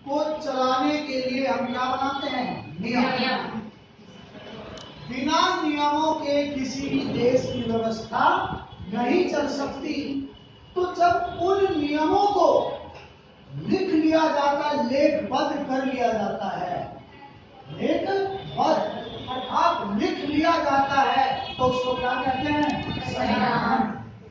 को चलाने के लिए हम क्या बनाते हैं? नियम। बिना नियमों के किसी भी देश की व्यवस्था नहीं चल सकती। तो जब उन नियमों को लिख लिया जाता है, लेखबद्ध कर लिया जाता है, लेखबद्ध अर्थात लिख लिया जाता है, तो उसको क्या कहते हैं? संविधान।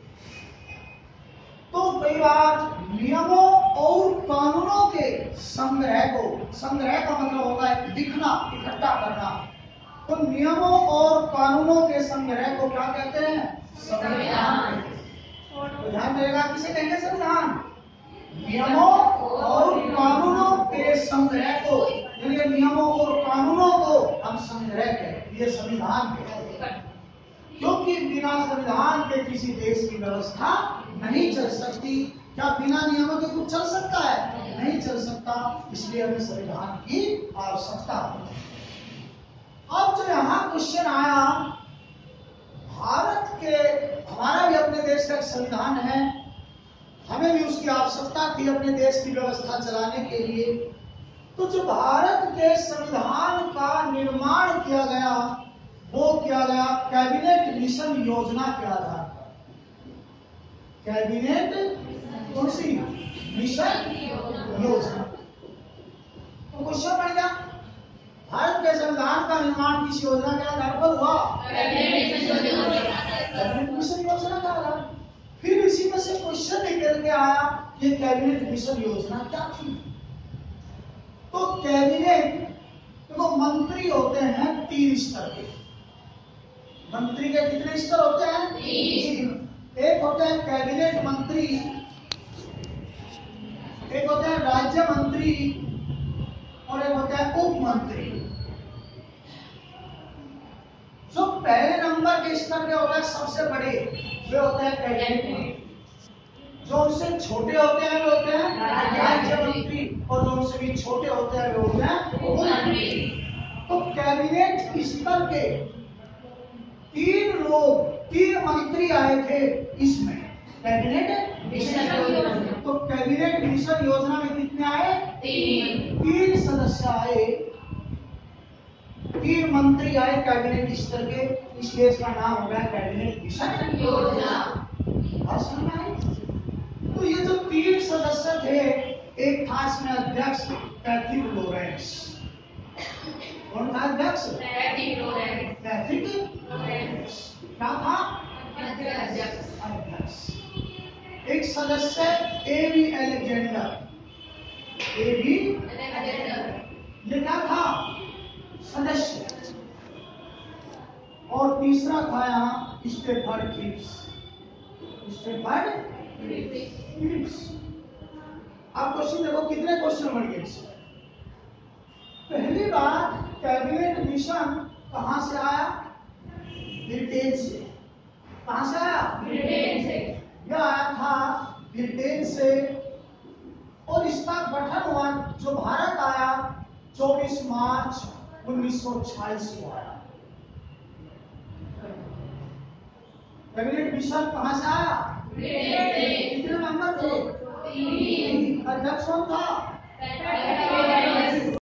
तो कई बार नियमों और कानूनों के संग्रह को, संग्रह का मतलब होता है लिखना, इकट्ठा करना, तो नियमों और कानूनों के संग्रह को क्या कहते हैं? संविधान। तो ध्यान देगा, किसे कहेंगे संविधान? नियमों और कानूनों के संग्रह को, नियमों और कानूनों को हम संग्रह कहें, ये संविधान कहते हैं। क्योंकि बिना संविधान के किसी देश की व्यवस्था नहीं चल सकती। क्या बिना नियमों के कुछ चल सकता है? नहीं चल सकता। इसलिए हमें संविधान की आवश्यकता है। अब जो यहाँ क्वेश्चन आया, भारत के, हमारा भी अपने देश का एक संविधान है, हमें भी उसकी आवश्यकता थी अपने देश की व्यवस्था चलाने के लिए। तो जो भारत के संविधान का निर्माण किया गया, वो किया गया कैबिनेट मिशन योजना के आधार पर। कैबिनेट कौन सी? मिशन योजना। तो क्वेश्चन बढ़ गया, भारत के संविधान का निर्माण किस योजना के आधार पर हुआ? कैबिनेट मिशन योजना का आधार। फिर इसी में से क्वेश्चन निकल के आया, ये कैबिनेट मिशन योजना क्या थी? तो कैबिनेट, देखो मंत्री होते हैं 3 स्तर के। मंत्री के कितने स्तर होते हैं? 3। एक होते हैं कैबिनेट मंत्री, एक होते हैं राज्य मंत्री, और एक होता है उप मंत्री। जो पहले नंबर के स्तर के होता है, सबसे बड़े, वे होते हैं कैबिनेट मंत्री। जो उनसे छोटे होते हैं वे होते हैं राज्य मंत्री, और जो उनसे भी छोटे होते हैं वे होते हैं उप मंत्री। तो कैबिनेट स्तर के 3 मंत्री आए थे इसमें, कैबिनेट मिशन योजना। तो कैबिनेट मिशन योजना में कितने आए? 3 सदस्य आए, 3 मंत्री आए कैबिनेट स्तर के, इसलिए इसका नाम हो गया कैबिनेट मिशन योजना। तो ये जो 3 सदस्य थे, एक था इसमें अध्यक्ष पैट्रिक लॉरेंस। कौन था अध्यक्ष? Patrick Lawrence. क्या था? अध्यक्ष। एक सदस्य एबी अलेक्जेंडर। ये क्या था? सदस्य। और तीसरा था यहाँ स्टेफर्ड क्रिप्स। अब क्वेश्चन देखो, कितने क्वेश्चन बन गए इसमें। पहली बार कैबिनेट मिशन कहां से आया? ब्रिटेन से। कहां से आया? ब्रिटेन से। यह आया था ब्रिटेन से, और इसका गठन हुआ, जो भारत आया 24 मार्च 1946 को आया। कैबिनेट मिशन कहां से आया? ब्रिटेन से। कितने मेंबर थे? 3। अध्यक्ष कौन था?